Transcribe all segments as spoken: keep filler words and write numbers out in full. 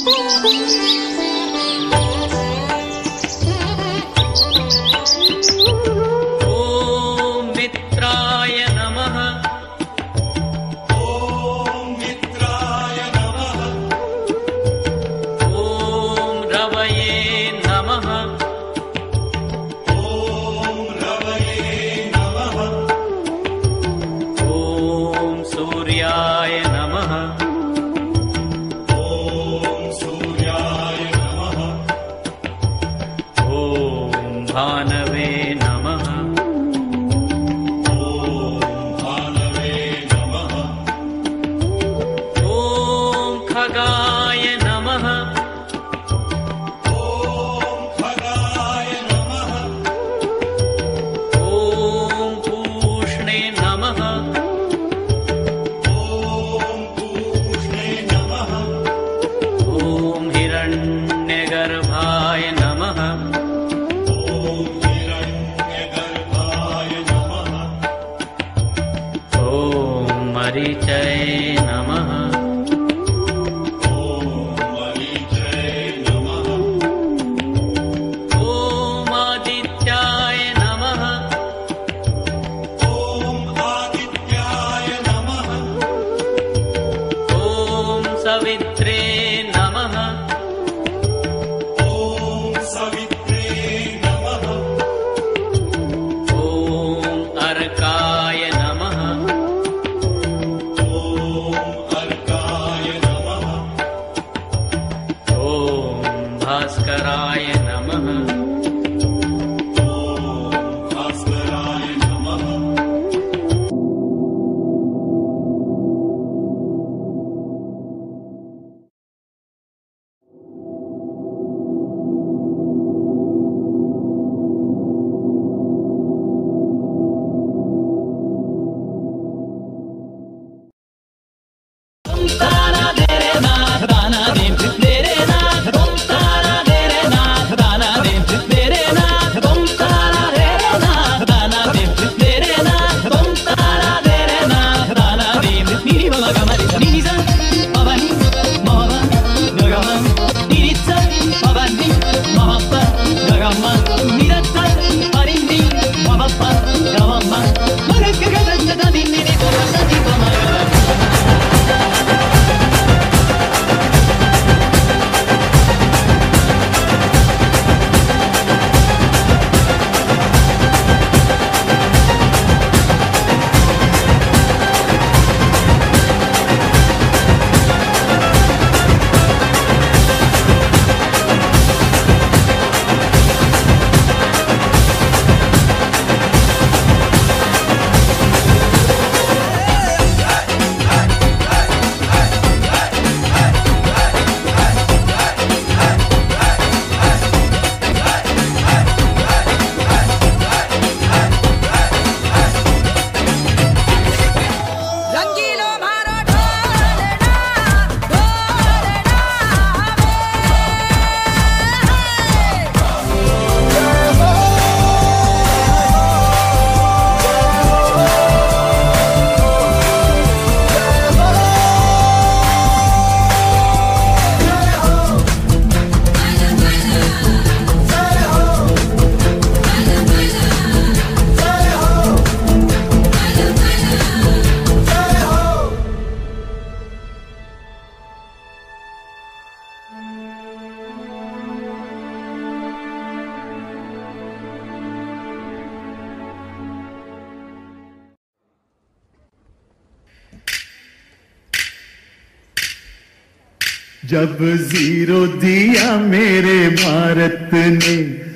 जब जीरो दिया मेरे भारत ने,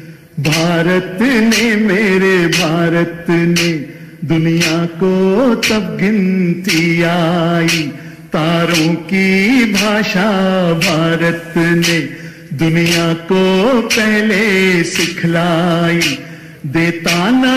भारत ने मेरे भारत ने, दुनिया को तब गिनती आई। तारों की भाषा भारत ने दुनिया को पहले सिखलाई। देता न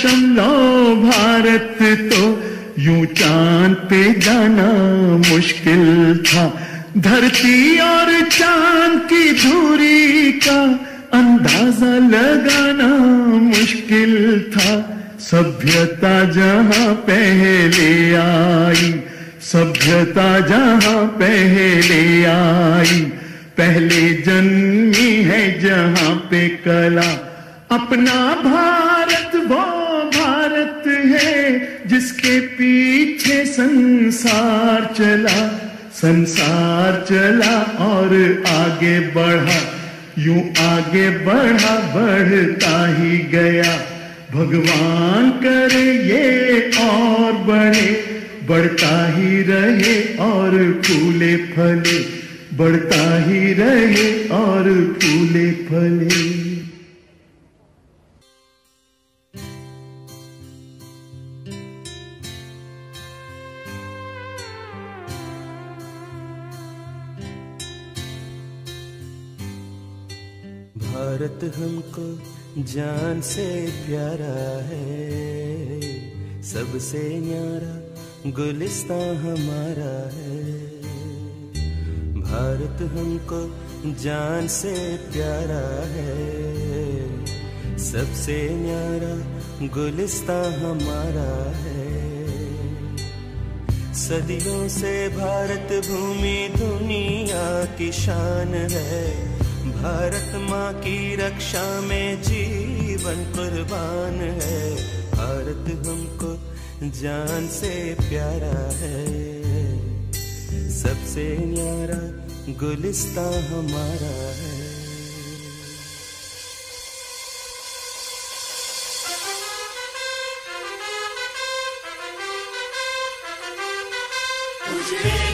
दशमलव भारत तो यूं चांद पे जाना मुश्किल था। धरती और चांद की दूरी का अंदाजा लगाना मुश्किल था। सभ्यता जहां पहले आई, सभ्यता जहां पहले आई, पहले जन्मी है जहां पे कला। अपना भारत वो भारत है जिसके पीछे संसार चला, संसार चला और आगे बढ़ा, यूं आगे बढ़ा बढ़ता ही गया। भगवान करे ये और बढ़े, बढ़ता ही रहे और फूले फले, बढ़ता ही रहे और फूले फले। भारत हमको जान से प्यारा है, सबसे न्यारा गुलिस्तां हमारा है। भारत हमको जान से प्यारा है, सबसे न्यारा गुलिस्तां हमारा है। सदियों से भारत भूमि दुनिया की शान है, भारत माँ की रक्षा में जीवन कुर्बान है। भारत हमको जान से प्यारा है, सबसे न्यारा गुलिस्तां हमारा है। उजड़े